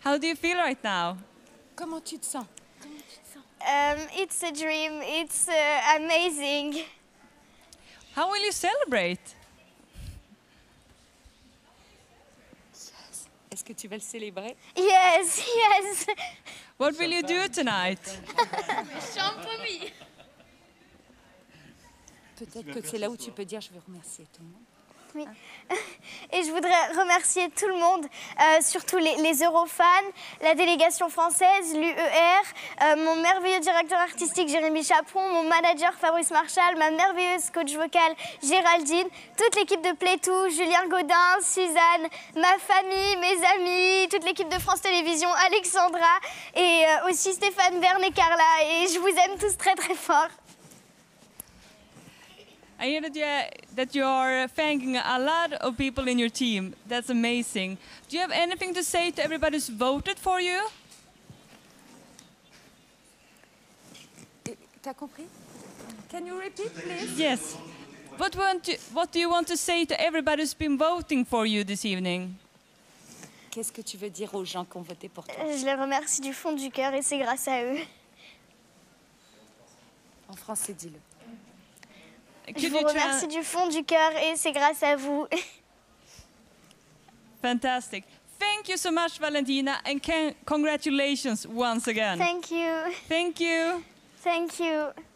How do you feel right now? Comment tu te sens? It's a dream. It's amazing. How will you celebrate? Est-ce que tu vas le célébrer? Yes, yes. What will you do tonight? Peut-être que c'est là où tu peux dire je veux remercier tout le monde. Oui. Et je voudrais remercier tout le monde, surtout les Eurofans, la délégation française, l'UER, mon merveilleux directeur artistique Jérémy Chaperon, mon manager Fabrice Marchal, ma merveilleuse coach vocale Géraldine, toute l'équipe de Playtoo, Julien Gaudin, Suzanne, ma famille, mes amis, toute l'équipe de France Télévisions, Alexandra et aussi Stéphane Bern et Carla. Et je vous aime tous très très fort. I hear that you are thanking a lot of people in your team. That's amazing. Do you have anything to say to everybody who's voted for you? T'as compris? Can you repeat, please? Yes. What do you want to say to everybody who's been voting for you this evening? Qu'est-ce que tu veux dire aux gens qui ont voté pour toi? Je les remercie du fond du cœur et c'est grâce à eux. En français, dis-le. Je vous remercie du fond du cœur et c'est grâce à vous. Fantastic. Thank you so much, Valentina, and congratulations once again. Thank you. Thank you. Thank you.